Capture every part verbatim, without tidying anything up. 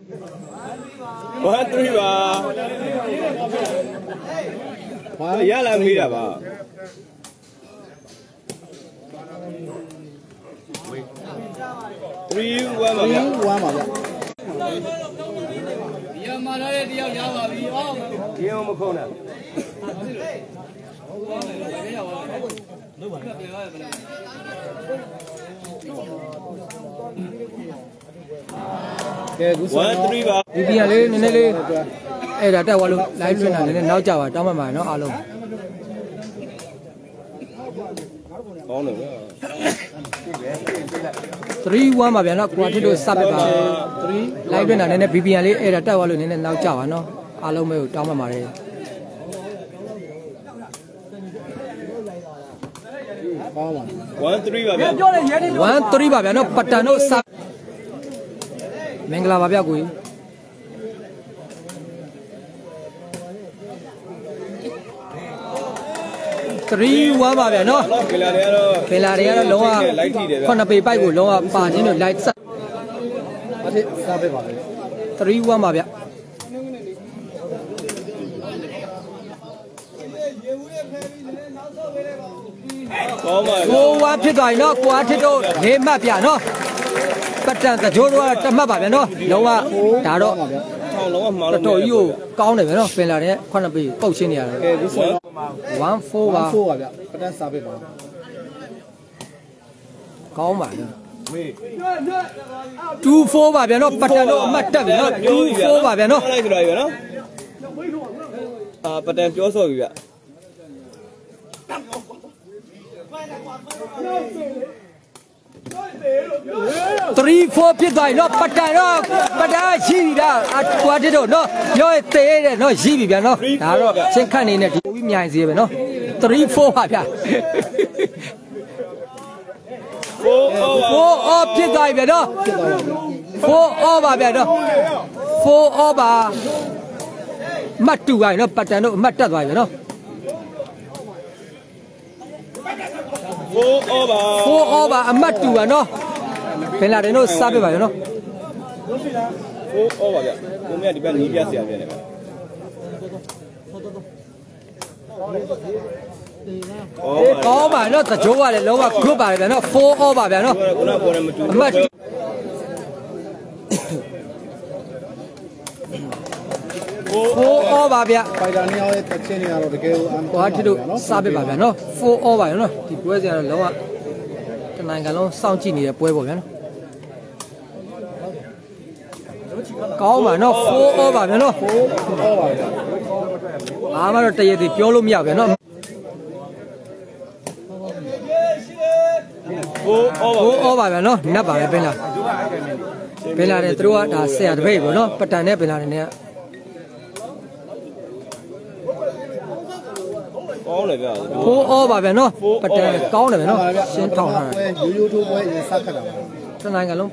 one three ba. Ya la mira ba. Three one ba. Three one ba. Ya malare dia ya ba bi. Oh. Ye mo khong na. one three ba. Di dia le nene le. Eh dah tak walau live stream na nene nau jawa tahu mana no alung. Khong na ba. Three one ba biar no kuat itu sabi ba. Three live stream na nene B B le eh dah tak walau nene nau jawa no alung me tahu mana le. one three ba biar. one three ba biar no patan no sab. Mengala ba biar kui. Three one ba biar no. Pela dia lo. Pela dia lo long ah. Kau nak pergi baik ku long ah. Pasien tu light sat. Ada sabe ba. Three one ba biar. Khong ba. Four one ဖြစ်သွားပြီနော်ကိုအားထစ်တော့၄မှတ်ပြနော်ပတ်တန်တကြိုးတော့တစ်မှတ်ပါဗျာနော်လုံးဝဒါတော့ထောင်လုံးကမှားတော်လို့တော်ကြီးကိုကောင်းတယ်ဗျာနော်ပင်လာတဲ့ခုနှစ်ပေပုတ်ချင်းနေရတယ်ကဲဒီဆိုတော့ one four ပါ fourပါဗျပတန်းစာပဲပါကောင်းပါနော်two four ပါဗျာနော်ပတ်တန်တော့အမှတ်တက်ပြီနော်two four ပါဗျာနော်လိုက်ကြတော့ဗျာနော်အာပတန်ပြောဆော့ပြီဗျ three four ဖြစ်သွားပြီနော်ပတ်တန်တော့ပတ်တန်ရှိပြီလားအကွာတစ်တော့နော်ပြောရဲသေးတယ်နော်ရှိပြီဗျာနော်ဒါတော့ရှင်းခန့်နေနဲ့ဒီပြီးမြိုင်စီပဲနော် three four ပါဗျာ four over four all ဖြစ်သွားပြီဗျာနော် four all ပါဗျာနော် four all ပါမှတ်တူပါနော်ပတ်တန်တော့အမှတ်တက်သွားပြီဗျာနော် four over four all ပါအမှတ်တူပါနော်ဘယ်လာတယ်နော်စားပြပါဗျာနော် four over ဗျကိုမြတ်ဒီဘက်နီးပြဆရာပြန်တယ်ဗျအော်ကောင်းပါနော်တကြိုးကလည်းလုံးဝ group ပါလေဗျာနော် four all ပါဗျာနော်ခုနကပေါ်တယ်မတူအမှတ် four all ပါဗျာဖိုင်တာနှစ်ယောက်ရဲ့တက်ချင်းတွေကတော့တကယ်ကိုအမ်ဟိုအထစ်တို့စားပြပါဗျာနော် four all ပါဗျာနော်ဒီပွဲစီကတော့လုံးဝတနိုင်ငံလုံးစောင့်ကြည့်နေတဲ့ပွဲပေါ့ဗျာနော်ကောင်းပါနော် four all ပါဗျာနော်ဟောပါဗျာအားမတော့တရည်တည်ပြောလို့မရဗျာနော် four over four all ပါဗျာနော်နတ်ပါပဲပင်လာပင်လာတယ်သူတို့ကဒါဆရာတပည့်ပေါ့နော်ပတန်နဲ့ပင်လာတယ်နဲ့ကောင်းတယ်ဗျ four all ပါဗျာနော်ပတန်ကောင်းတယ်ဗျာနော်ရှင်းထောင်ထားတာရိုးရိုးထိုးပွဲရင်စခတ်တာပါတနိုင်ငံလုံး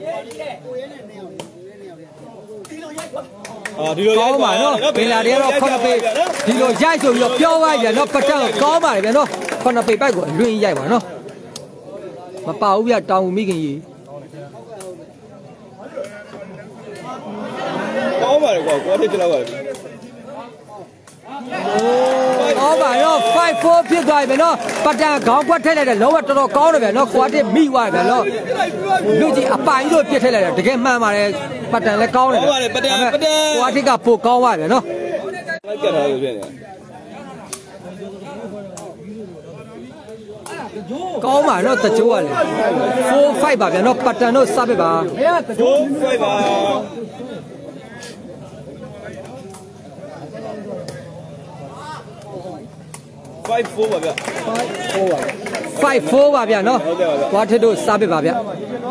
အာဒီလိုကောင်းပါနော်ပင်လာတွေကတော့ခုနှစ်ပေဒီလိုရိုက်ဆိုပြီးတော့ပြောပါဗျာနော်ပတန်ကောင်းပါလေဗျာနော်ခုနှစ်ပေပိုက်ကိုအလွင့်ရိုက်ပါနော်မပါဘူးဗျာတောင်ဦးမိခင်ကြီးကောင်းပါတယ်ကွာကွာတစ်ချက်လောက်ပါကောင်းပါနော် five four ဖြစ်သွားပြီဗျာနော်ပတန်ခေါင်းခွက်ထည့်လိုက်တယ်လုံးဝတော်တော်ကောင်းတယ်ဗျာနော်ကွာတစ်မိသွားပြီဗျာနော်လူကြီးအပိုင်တို့ပြစ်ထည့်လိုက်တယ်တကယ်မှန်ပါတယ်ပတန်လည်းကောင်းတယ်ဗျာကွာတစ်ကပိုကောင်းပါဗျာနော်လိုက်ကြတာလို့ဖြစ်နေကောင်းပါနော်တကြိုးကလည်း four five ပါဗျာနော်ပတန်တို့စပစ်ပါ four five ပါ five four ပါဗျ five four ပါဗျာနော်ကွာတစ်တို့စပစ်ပါဗျာ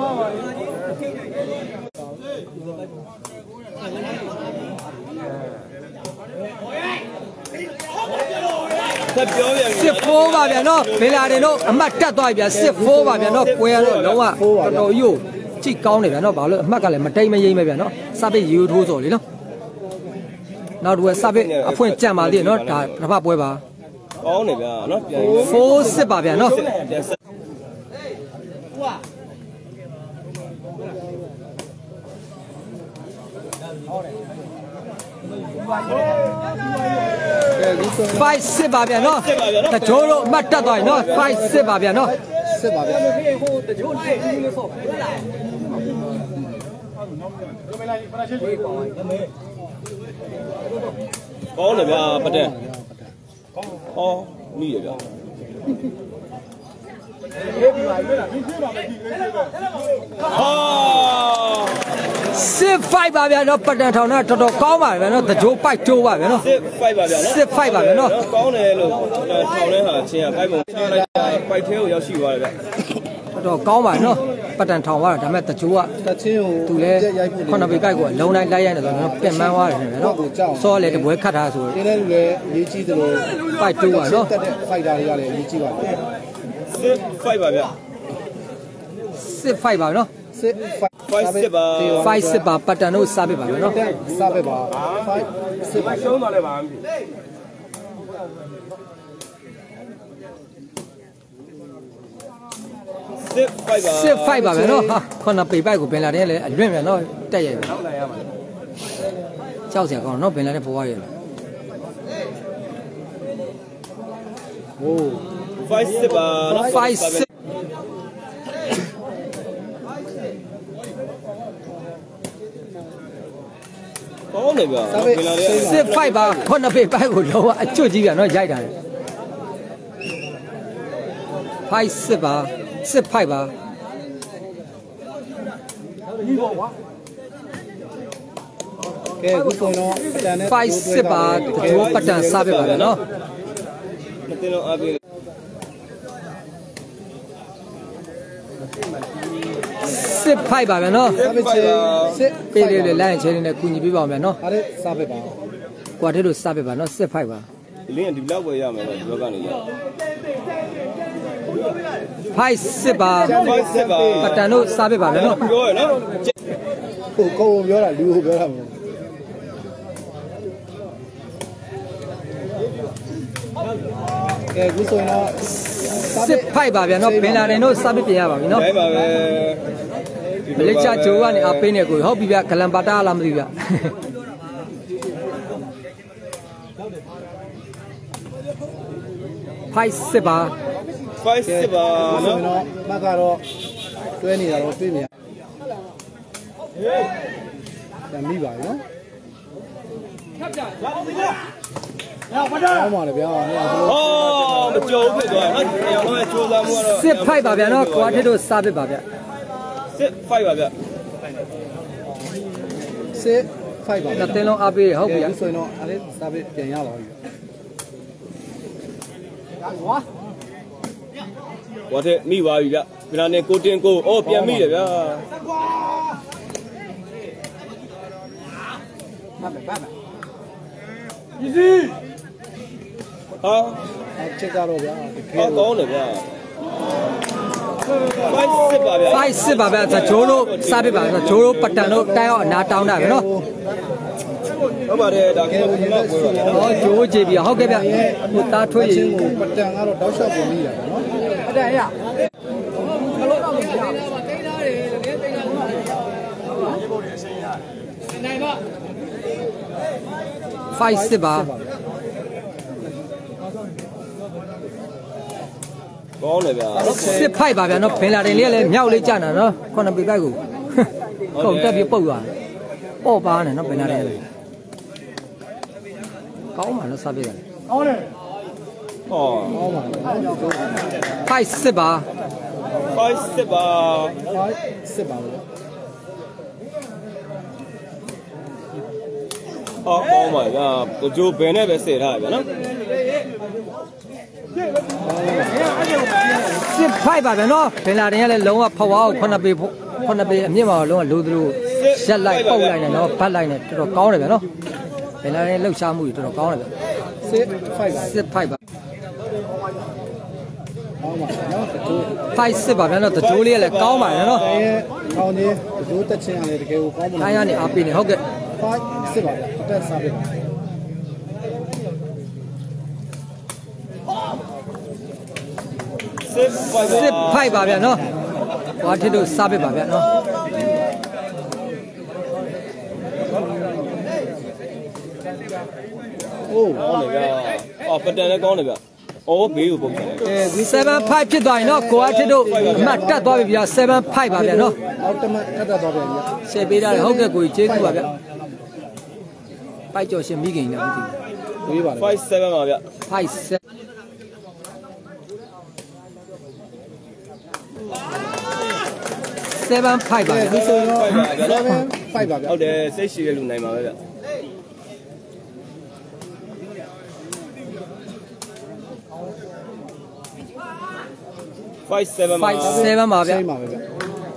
ဆက်ပြောပြန် six four ပါဗျာနော်ဘယ်လာတယ်နော်အမှတ်တက်သွားပြီဗျာ six four ပါဗျာနော်ပွဲရတော့လုံးဝတော်တော်ကြီးကိုကြည့်ကောင်းတယ်ဗျာနော်ဘာလို့အမှတ်ကလည်းမတိတ်မရိမ့်ပဲဗျာနော်စပစ်ယူထိုးစော်လေနော်နောက်တစ်ဝက်စပစ်အဖွင့်ကြံပါသေးတယ်နော်ဒါတစ်ဖက်ပွဲပါကောင်းတယ်ဗျာနော်ပြန် four six ပါဗျာနော်ဖ five စစ်ပါဗျာနော်တကြိုးတို့အမှတ်တက်သွားပြီနော်fiveစစ်ပါဗျာနော်စစ်ပါဗျာကောင်းတယ်ဗျာပတ်တဲ့ဟောမိရဗျာဟာစစ်fiveပါဗျာနော်ပတ်တန်ထောင်တော့တော်တော်ကောင်းပါဗျာနော်တကြိုးပိုက်တိုးပါဗျာနော်စစ်fiveပါဗျာနော်စစ်fiveပါဗျာနော်ကောင်းတယ်လို့ထောင်လဲဟာချင်းကfiveပုံချလိုက်ပိုက်သေးကိုရောက်ရှိသွားတယ်ဗျတော်တော်ကောင်းပါနော်ပတ်တန်ထောင်သွားတာဒါပေမဲ့တကြိုးကတချင်းကိုသူလဲခုနပေပိုက်ကိုလုံးလိုက်လိုက်ရိုက်နေဆိုတော့ပြန်မန်းသွားတယ်နော်စောလေတပွဲခတ်ထားဆိုတင်းတဲ့လူလည်းရေးကြီးတယ်လို့ပိုက်တိုးပါနော်တက်တဲ့ fighter တွေကလည်းရေးကြီးပါဗျာစစ်fiveပါဗျာစစ်fiveပါနော်စစ် five စစ်ပါ fiveစစ်ပါပတ်တန်တို့စားပေးပါဗျာနော်တက်စားပဲပါ five စစ်ပါရှုံးသွားလဲပါစစ်fiveပါစစ်fiveပါဗျာနော်ဟာခုနပေပိုက်ကိုပင်လာတယ်လေအလွင့်မြန်နော်တက်ရိုက်ပြီကြောက်စရာကောင်းနော်ပင်လာတဲ့ဘဝရဲ့ဟိုး fiveစစ်ပါနော် five စစ်ကောင်းတယ်ဗျာပြင်လာတဲ့စစ်fiveပါခုနပေပိုက်ကိုလုံးဝအကျွတ်ကြီးဗျာနော်ရိုက်တာလေ fiveစစ်ပါစစ်fiveပါကဲခုဆိုတော့အတန်နဲ့ fiveစစ်ပါတကြိုးပတ်တန်စားပေးပါဗျာနော်မတင်တော့အပေးစစ်fiveပါဗျာနော်စားပဲချေစစ်ပေးလေးလေးလိုင်းချဲလေးနဲ့ကူညီပေးပါဦးဗျာနော်အားလည်းစားပဲပါကွာတဲ့တို့စားပေးပါနော်စစ်fiveပါလင်းကဒီလောက်ပဲရမယ်တော့ဒီဘက်ကနေရ fiveစစ်ပါ fiveစစ်ပါပတ်တန်တို့စားပေးပါဗျာနော်ပြောရနော်ဟိုကိုယ်ပြောတာလူကိုပြောတာမဟုတ်ကဲခုဆိုတော့စစ်fiveပါဗျာနော်ဘင်လာတယ်တို့စားပေးပြင်ရပါပြီနော်ဒါပါပဲမလေးချာဂျိုကနေအပေးနေကိုဟုတ်ပြီဗျဂလန်ပါတာလားမသိဗျ fiveစစ်ပါ fiveစစ်ပါဆိုနော်တော့မှတ်ကတော့တွဲနေတာတော့တွေ့နေရပြန်မိပါပြီနော်ကောင်းပါလေဗျာဟိုဟောမကြုံဖြစ်သွားနော်ကျွန်တော်တို့စူးစမ်းမှုကတော့စစ်fiveပါဗျာနော်ကွာတဲ့တို့စားပေးပါဗျာစစ်fiveပါဗျစစ် five ပါနှစ်သင်းလုံးအပေးဟုတ်ပြီဗျာခုဆိုတော့အဲ့ဒါစားပဲပြန်ရပါပြီဝါတဲ့မိသွားပြီဗျပြလာနေကိုတင်ကိုအော်ပြန်မိတယ်ဗျာ easy ဟာအချက်ကတော့ဗျာတကဟောယ်ကောင်းတယ်ဗျာ fiveစစ်ပါဗျာ fiveစစ်ပါဗျာဇဂျိုးတို့စားပေးပါဇဂျိုးတို့ပတ်တန်တို့တိုင်းအောင်အနာတောင်းတာပဲနော်ဟုတ်ပါတယ်ဒါကတော့ဒီမှာပြောတာဟောဂျိုးကြည့်ပြီဟုတ်ကဲ့ဗျဟိုသားထွေးရချင်းကိုပတန်ကတော့တောက်လျှောက်ပုံမိတာနော်အတန်ရ fiveစစ်ပါကောင်းတယ်ဗျာစစ်fiveပါဗျာနော်ဘင်လာတယ်လေးကလည်းမြောက်လေးကြာတာနော်ခုနပေပိုက်ကိုခုန်တက်ပြီးပုတ်သွားပေါ့ပါနဲ့နော်ဘင်လာတယ်ကောင်းပါနော်စားပေးတယ်ဟောကောင်းပါလေ fiveစစ်ပါ fiveစစ်ပါ five စစ်ပါလို့ဟောကောင်းပါဗျာကြိုးဘယ်နဲ့ပဲစင်ထားဗျာနော်စစ်fiveပါဗျာနော်ဘင်လာတယ်ကလည်းလုံးဝဖောက်အောင်ခုနပေခုနပေအမြင့်မှာလုံးဝလိုသလိုရက်လိုက်ပုတ်လိုက်နေနော်ဘတ်လိုက်နေတော်တော်ကောင်းတယ်ဗျာနော်ဘင်လာတယ်လှုပ်ရှားမှုတွေတော်တော်ကောင်းတယ်ဗျာစစ် five ပါစစ်fiveပါကောင်းပါနော်တကူ fiveစစ်ပါဗျာနော်တကြိုးလေးကလည်းကောင်းပါရဲ့နော်အဲကောင်းကြီးဒိုးတက်ချင်းရတယ်တကယ်ကိုကောင်းပါတိုင်းရနေအားပေးနေဟုတ်ကဲ့ five စစ်ပါအတက်စားပြီစစ်five စစ်fiveပါဗျာနော်ဟွာထစ်တို့စားပေးပါဗျာနော်โอ้ကောင်းတယ်ဗျာအော်ပတန်လည်းကောင်းတယ်ဗျအော်ဘေးကိုပုံချင်တယ်ကဲဒီ seven five ဖြစ်သွားရင်တော့ကိုအားထစ်တို့အမှတ်တက်သွားပြီဗျာ seven five ပါဗျာနော်အော်တမတ်ထပ်တော့ပြန်ဗျာရှယ်ပေးတာဟုတ်ကဲ့ကိုကြီးကျေးဇူးပါဗျာပိုက်ကြော်ရှင်မိခင်လည်းမသိဘူးဝေးပါလေ five seven ပါဗျ five seven seven five ပါဗျာဒီဆိုတော့fiveပါဗျာဟုတ်တယ်စိတ်ရှိရလူနိုင်ပါပဲဗျ five seven ပါ five seven ပါဗျာစိတ်ပါပဲဗျာ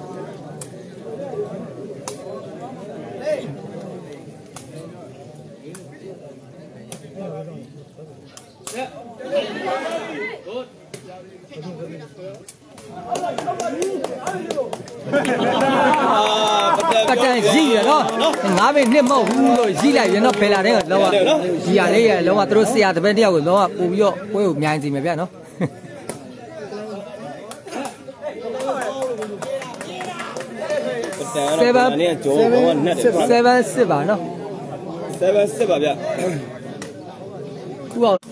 ပတန်ရီရနော်ငါးမိနစ်မဟုတ်ဘူးလို့ရီလိုက်ရနော်ဖယ်လာတဲ့ကလောကရီရလေးရလောကသူတို့ဆရာတပည့်တယောက်ကိုလောကပို့ပြီးတော့ပွဲကိုမြိုင်စီမယ်ဗျာနော် seven နဲ့ကြောဘောနဲ့ seven six ပါနော် seven six ပါဗျသူအောင်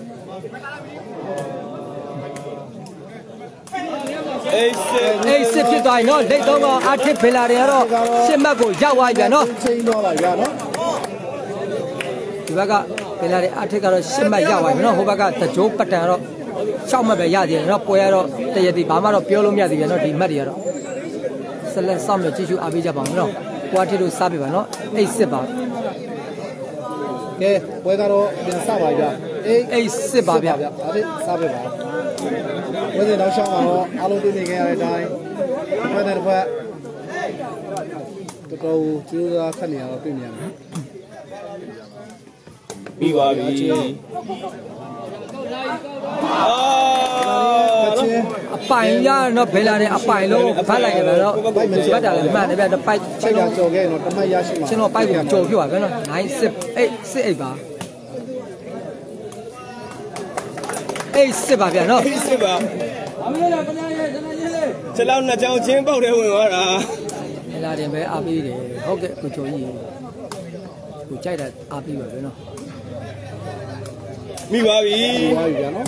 eight six eight six ဖြစ်သွားရင်နော်လက်တော့ကအထစ်ဖယ်လာတွေကတော့ရှစ်မှတ်ကိုရောက်သွားပြီဗျာနော်ချိန်တော့လာဗျာနော်ဒီဘက်ကဖယ်လာတွေအထစ်ကတော့ရှစ်မှတ်ရောက်သွားပြီနော်ဟိုဘက်ကတကြိုးပတန်ကတော့၆မှတ်ပဲရသေးတယ်နော်ပွဲရတော့တရတိဘာမှတော့ပြောလို့မရသေးဘူးနော်ဒီမှတ်တွေကတော့ဆက်လက်စောင့်မျှော်ကြည့်ရှုအားပေးကြပါဦးနော်ကိုအထစ်တို့စားပြပါနော် eight six ပါကဲပွဲကတော့ပြန်စပါဗျာ eight six ပါဗျာအဲ့ဒီစားပြပါပွဲစဉ်တော့ရှောင်းတော့အားလုံးသိနေကြရတဲ့အတိုင်းပွဲတဲ့တစ်ဖက်တော်တော်ကျိုးစားခတ်နေရတော့တွေ့နေရမယ်ပြီးပါပြီအာချင်းအပိုင်ရတော့ဘယ်လာတဲ့အပိုင်လုံးဖတ်လိုက်တယ်ဗျာနော်ဘတ်တာလည်းမှန်တယ်ဗျာပိုက်ချိန်ကကြော်ခဲ့ရင်တော့တမတ်ရရှိမှာကျွန်တော်ပိုက်ကိုကြော်ပြပါဗျာနော်nine six eight six eightပါeight sixပါဗျာနော် eight sixပါခြေလောက်နှစ်ချောင်းချင်းပေါက်တယ်ဝင်သွားတာဟလာတယ်ပဲအားပေးတယ်ဟုတ်ကဲ့ကိုကျော်ကြီးကိုကြိုက်တာအားပေးပါဗျာနော်မိပါပြီပါပြီဗျာနော်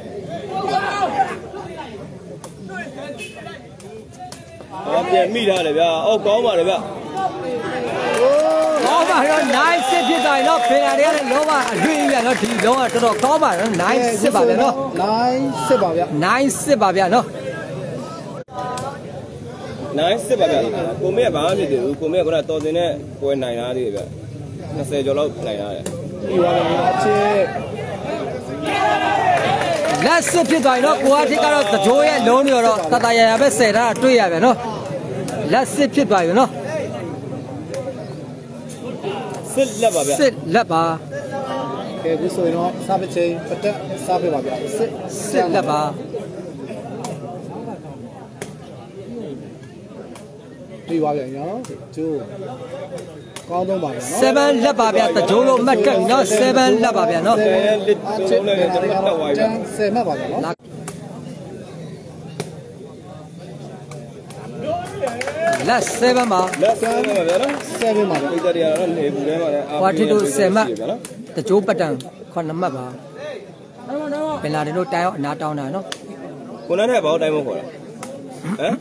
အော်ပြန်မိထားတယ်ဗျာအော်ကောင်းပါတယ်ဗျာကောင်းပါတော့ nine six ဖြစ်သွားရင်တော့ဖေလာတွေကလည်းလောကအလွေးဗျာနော်ဒီလောကတော်တော်ကောင်းပါတော့ nine six ပါဗျာနော် nine six ပါဗျာ nine six ပါဗျာနော် nine sixပါဗျာကိုမေကဘာမှဖြစ်သေးဘူးကိုမေကကတော်စင်နဲ့ပွဲနိုင်တာသေးတယ်ဗျာtwentyကျော်လောက်နိုင်တာတယ်ဒီပါဗျာချစ်လက်စစ်ဖြစ်သွားရင်တော့ကိုအားထစ်ကတော့တကြိုးရဲ့လုံးတွေတော့တတရရပဲဆယ်တာတွေ့ရဗျာနော်လက်စစ်ဖြစ်သွားပြီနော်စစ်လက်ပါဗျာစစ်လက်ပါကဲဒီဆိုရင်တော့စားပချင်းပတ်သက်စားပြပါဗျာစစ်စစ်လက်ပါဒီပါဗျာနော်ကျိုးကောင်းတော့ပါဗျာနော် seven လက်ပါဗျာတကြိုးလို့မှတ်တက်ပြီနော် seven လက်ပါဗျာနော်အဲလက်လုံးနဲ့ကျွန်တော်တက်သွားပြီဗျာဆယ်မှတ်ပါဗျာနော်လက် seven ပါလက်ဆန်းပါဗျာနော်ဆယ်မှတ်ပါဗျာပိတ်တယ်ရတော့နေဘူးထဲမှာလည်းအားဟွာထစ်တို့ဆယ်မှတ်ဗျာနော်တကြိုးပတန်ခုနှစ်မှတ်ပါပင်လာတယ်တို့တိုင်အောင်အနာတောင်းတာနော်ကိုနန်းနဲ့ဘာလို့တိုင်းမခေါ်တာဟမ်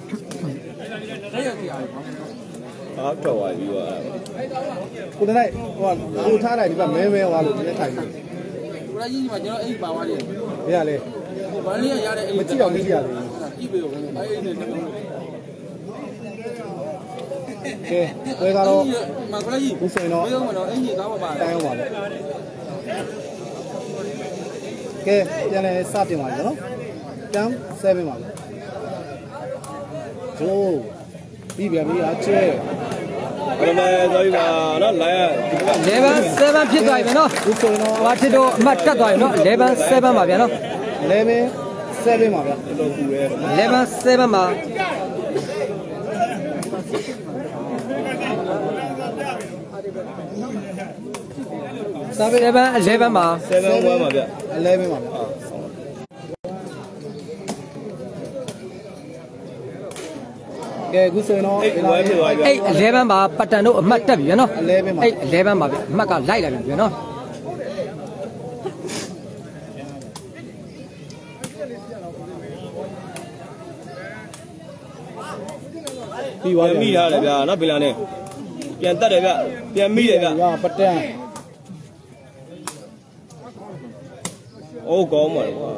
အားတော့ဝါယူอ่ะကိုတနိုင်ဟိုလူထားလိုက်ဒီကမဲမဲသွားလို့ဒီနေ့ထိုင်နေဘရာကြီးမှာကျွန်တော်အိတ်ပါသွားတယ်ရလေ။ဘာလေးရရတဲ့အိတ်မကြည့်အောင်ကြည့်ရလေအိတ်ပဲကိုအဲ့အိတ်နဲ့တလုံးကဲဝဲကတော့မဘရာကြီးဒီဆိုရင်တော့ဘယ်တော့မှတော့အိတ်ကြီးကောင်းပါပါတိုင်အောင်ပါလေကဲပြန်လဲစတင်ပါပြီနော်တန်းဆယ်ပါလေဂျိုးပြီးပြန်ပြီအချဲအဲ့ဒါလည်းသွားပြီပါနော်လာရဒီက eleven seven ဖြစ်သွားပြီနော်ဒီဆိုရင်တော့ဟွာထစ်တို့အမှတ်တက်သွားပြီနော် eleven seven ပါဗျာနော် eleven sevenပါဗျာတော်ကူရဲ eleven seven ပါ seven seven eleven ပါ seven one ပါဗျ elevenပါဗျာကဲအခုဆိုရင်တော့ eight oneဖြစ်သွားပြီဗျ eight eleven ပါပတန်တို့အမှတ်တက်ပြီဗျာနော် elevenပါ eight eleven ပါဗျာအမှတ်ကလိုက်လာပြီဗျာနော်ပြီးသွားပြီမိရတယ်ဗျာနော်ဘီလာနဲ့ပြန်တက်တယ်ဗျပြန်မိတယ်ဗျကပတန်အိုးကောင်းပါလေကွာ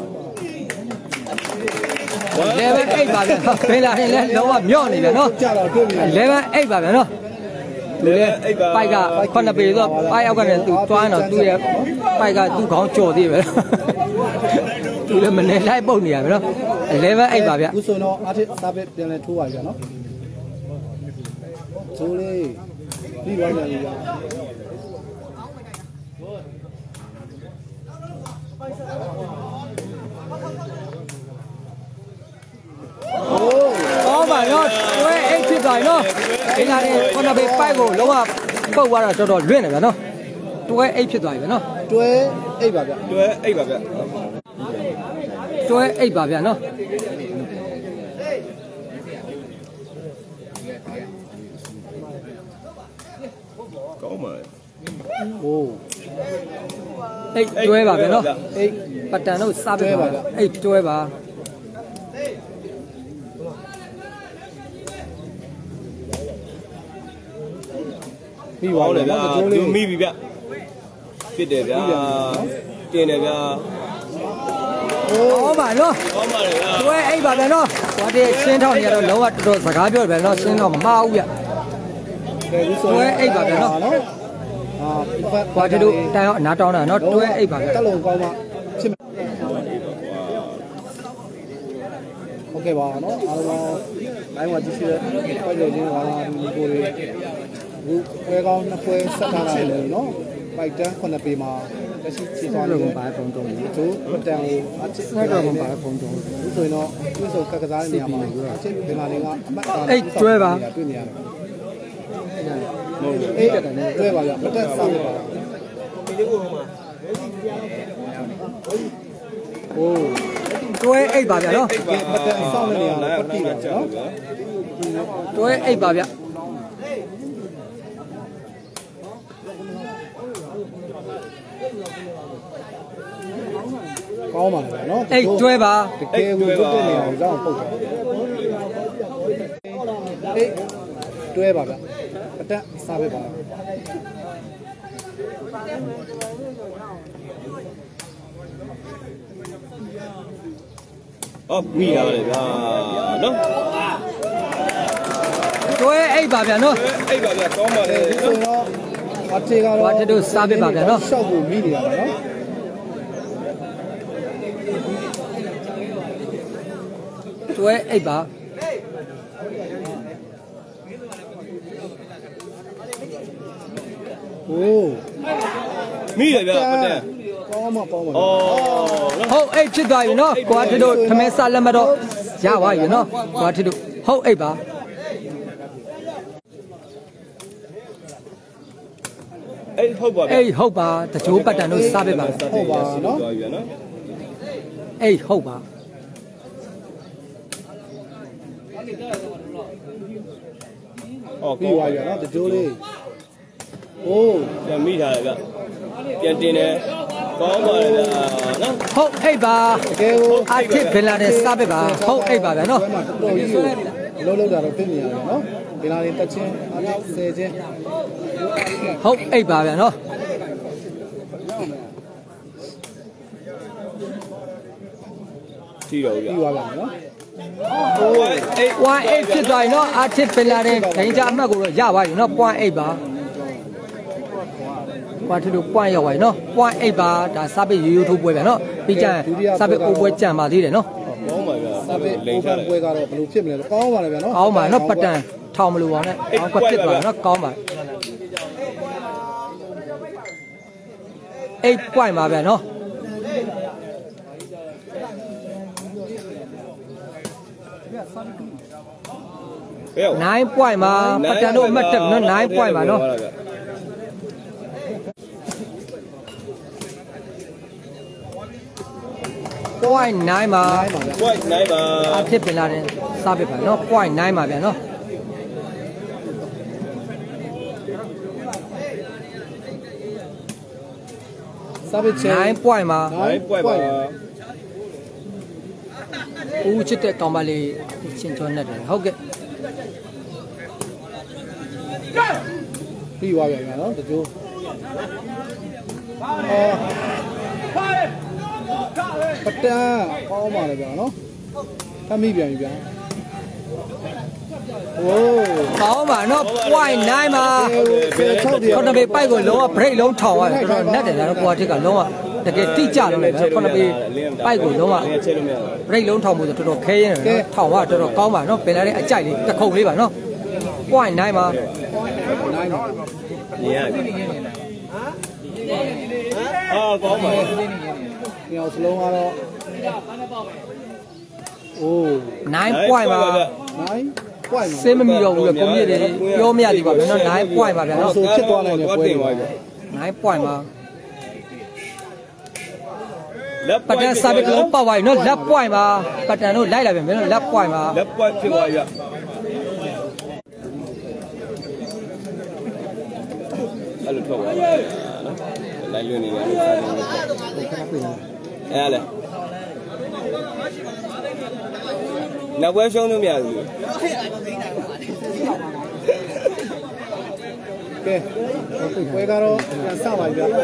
level eight ပါဗျာဘယ်လာရင်လဲလုံးဝမြော့နေပြန်နော်ကြတော့တွေ့ပြီ level eight ပါဗျာနော်လူလေပိုက်ကခုနှစ်ပေဆိုပိုက်အောက်ကနေသူသွားတော့သူ့ရဲ့ပိုက်ကသူ့ခေါင်းကြော်သေးပဲသူလည်းမနေလိုက်ပုတ်နေရပြီနော် level eight ပါဗျာအခုဆိုတော့အားတစ်စားပဲပြန်လဲထိုးပါကြနော်ဆိုလေးပြီးသွားကြပြီဗျာကောင်းပါနော်တွဲအိတ်ဖြစ်သွားပြီနော်ဒီကနေ့ခုနှစ်ပေပိုက်ကိုလုံးဝပုတ်သွားတာတော်တော်လွင့်နေဗျာနော်တွဲအိတ်ဖြစ်သွားပြီဗျာနော်တွဲအိပ်ပါဗျတွဲအိတ်ပါဗျတွဲအိတ်ပါဗျာနော်ကောင်းပါလေโอ้အိတ်တွဲပါဗျာနော်အိပ်ပတန်တို့စားပြပါအိတ်တွဲပါပြီးသွားကောင်းပြီတယ်ဗျာနော်ကျိုးသူလေးမိပြီဗျဖြစ်တယ်ဗျာတင်တယ်ဗျာကောင်းပါနော်ကောင်းပါလေဗျာတွဲအိတ်ပါဗျာနော်ဘာတည်းရှင်းထောက်နေရတော့လုံးဝတော်တော်စကားပြောတယ်ဗျာနော်ရှင်းတော့မမှားဘူးဗျကဲဒီဆိုတွဲအိတ်ပါဗျာနော်အာဖတ်ဘာတည်းတို့တန်အောင်အနာတောင်းတာနော်တွဲအိတ်ပါဗျာတက်လုံးကောင်းမှဖြစ်မယ်โอเคပါနော်အားလုံးလိုင်းဝကြည့်ရှိတဲ့ပိုက်ကြချင်းဟာဒီကိုတွေဘူးပွဲကောင်းနှစ်ပွဲဆက်ထားတာလေနော်ပိုက်တန်းခုနှစ်ပေမှာလက်ရှိခြေသွားနေတယ်ဘာပုံတုံးလဲသူပတန်ကိုအချစ်စတော့ဘာပုံတုံးဒီဆိုရင်တော့သူ့ဆိုကကစားတဲ့နေရာမှာအချစ်ဒီမှာလေးကအမတ်တော်တွေ့နေရတယ်ဟုတ်တယ်အေးတွေ့ပါရမတက်ဆောက်ပါโอ้တွဲအိတ်ပါဗျာနော်မတက်ဆောက်နေရတာပတ်တိပါနော်တွဲအိတ်ပါဗျာကောင်းပါလေနော်အိတ်တွဲပါတကယ်ကိုတွတ်တဲ့နေရာကိုရောက်ပုတ်တယ်အေးတွဲပါဗျပတက်စားပဲပါအော်မိရတယ်ဗျာနော်တွဲအိတ်ပါဗျာနော်အိတ်ပါဗျာကောင်းပါလေဒီဆိုတော့အတေကတော့ဘာတတို့စားပြပါဗျာနော်ရှောက်ကိုမိနေရတာနော်တွဲအိတ်ပါโอ้မိတယ်ဗျာပတ်တယ်ကောင်းမှာကောင်းမှာအော်နော်ဟုတ်အိတ်ဖြစ်သွားပြီနော်ကွာတတို့ထမဲစားလက်မတော့ရပါပြီနော်ကွာတတို့ဟုတ်အိတ်ပါအေးဟုတ်ပါဗျာအိတ်ဟုတ်ပါတကြိုးပတ်တန်တို့စားပြပါဟုတ်ပါနော်သွားပြီနော်အိတ်ဟုတ်ပါအော်ပြီးသွားပြီနော်တကြိုးလေးโอ้ပြန်မိထားတယ်ဗျပြန်တင်တယ်ကောင်းပါလေဗျာနော်ဟုတ်အိတ်ပါတကယ်ကိုအထစ်ဘယ်လာတဲ့စားပြပါဟုတ်အိတ်ပါဗျာနော်တော်တော်ကြီးကိုလုံးလုံးတာတော့သိနေရတယ်နော်ဒီလာရင်တက်ချင်းအတက်ဆယ်ချင်းဟုတ်အိတ်ပါဗျာနော်ကြည့်တော့ဗျာပြီးသွားပြီနော်ဟိုအေးဝိုင်းအိတ်ဖြစ်သွားပြီနော်အထစ်ဘယ်လာတဲ့ဒိန်ကြအမှတ်ကိုတော့ရပါပြီနော် point eight ပါကွာတတို့ point ရောက်ပါပြီနော် point eight ပါဒါစားပြရိုးရိုးထိုးပွဲဗျာနော်ပြီးကြရင်စားပြအိုးပွဲကြံပါသေးတယ်နော်ကောင်းပါဗျာစာပေအိုဗန်ပွဲကတော့ဘယ်လိုဖြစ်မလဲကောင်းပါလေဗျာနော်ကောင်းပါနော်ပတ်တန်ထောင်မလို့ပါနဲ့ကောင်းကပြစ်သွားနော်ကောင်းပါeight point ပါဗျာနော်ဘယ် nine point ပါပတ်တန်တို့အမှတ်တက်နော် nine point ပါနော် point nine ပါပွိုက်နိုင်ပါအဖြစ်ပြင်လာတဲ့စားပြပါနော် point nine ပါဗျာနော်စာပေချေ nine point ပါနိုင်ပွိုက်ပါဦးချစ်တဲ့ကောင်မလေးချင်းချောနဲ့တယ်ဟုတ်ကဲ့ပြီးသွားပြန်နော်တချို့အော်ပတန်ကောင်းပါလေဗျာနော်ဖမ်းမိပြန်ပြီဗျာโอ้ကောင်းပါနော် point နိုင်ပါခုနပေပိုက်ကိုလုံးဝ break လုံးထောင်ရတယ်တော်တော်နက်တယ်နော်ကိုကထက်ကလုံးဝတကယ်တိကျလို့လေခုနပေပိုက်ကိုလုံးဝ break လုံးထောင်မှုဆိုတော်တော်ခဲရင်နော်ထောင်ရတော်တော်ကောင်းပါနော်ပင်လာတဲ့အကြိုက်လေးတစ်ခုံလေးပါနော် point နိုင်ပါနိုင်ပါညရအာကောင်းပါညောင်စလုံးကတော့โอ้ nine point ပါ nine point စင်းမမီတော့ဘူးလေကွန်ပျူတာတွေပြောမရသေးပါဘူးနော်nine point ပါဗျာနော်ဆိုဖြစ်သွားနိုင်တယ်ပွဲတွေ nine point ပါပတန်စာပစ်လုံးပေါက်သွားပြီနော်လက် point ပါပတန်တို့လိုက်လာပြန်ပြီနော်လက် point ပါလက် point ဖြစ်သွားပြီအဲ့လိုထွက်သွားပါနော်လိုက်လွင်နေတယ်အဲ့လေနောက်ပွဲရှုံးလို့မရဘူးကဲဝဲကတော့ပြန်စပါပြီဗျာဟမ်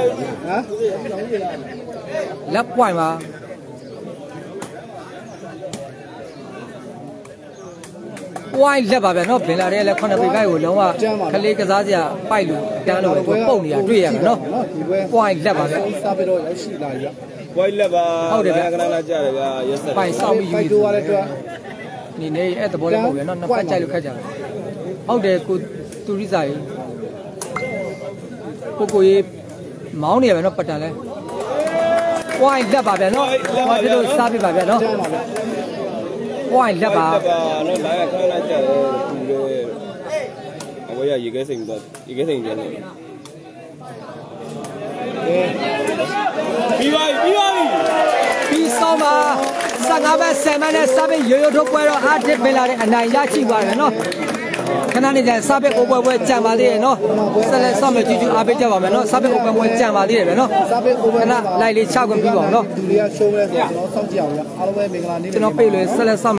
လက် point ပါဝိုင်းလက်ပါဗျာနော်ဘင်လာတဲ့လက်ခုနှစ်ပေကိုက်ကိုလုံးဝခလေးကစားစရာပိုက်လို့တန်းလို့ပုံနေရတွေ့ရမှာနော်ဝိုင်းလက်ပါဗျာစားပြီးတော့ရောက်ရှိလာပြီဗျာဝိုင်းလက်ပါဟုတ်တယ်ဗျာခဏခဏကြားတယ်ဗျာရက်ဆက်ပိုက်ဆောက်ပြီးယူပြီးတော့လည်းတွေ့နေနေအဲ့တဘောလေးပုံဗျာနော်နှစ်ဖက်ကြိုက်လို့ခက်ကြတယ်ဟုတ်တယ်ကိုတူရိစာကြီးကိုကိုကြီးမောင်းနေရဗျာနော်ပတ်တန်လဲဝိုင်းလက်ပါဗျာနော်ဟောဒီလိုစားပြပါဗျာနော်ဝိုင်းလက်ပါနော်လာရခဏခဏကြားတယ်သူလေအဝေးရရေခဲစိမ်တော့ရေခဲစိမ်ပြန်နေပြီးပါပြီပြီးပါပြီပြီးဆုံးပါဆယ်ငါးဘက်ဆယ်မနဲ့စပစ်ရိုးရိုးထုတ်ပွဲတော့အားတစ်ပင်လာတဲ့အနိုင်ရရှိသွားတယ်နော်ခဏနေကျစပစ်အိုပွဲပွဲကြံပါသေးတယ်နော်ဆက်လက်ဆော့မယ်ကြည့်ကြည့်အားပေးကြပါမယ်နော်စပစ်အိုပွဲပွဲကြံပါသေးတယ်ပဲနော်စပစ်အိုပွဲခဏလိုက်လေးချခွင့်ပြီးပါအောင်နော်လူတွေကရှိုးလဲဆိုတော့ကျွန်တော်စောင့်ကြည့်အောင်ဗျာအားလုံးပဲမင်္ဂလာနေ့ကျွန်တော်ပြေးလို့ဆက်လက်ဆော့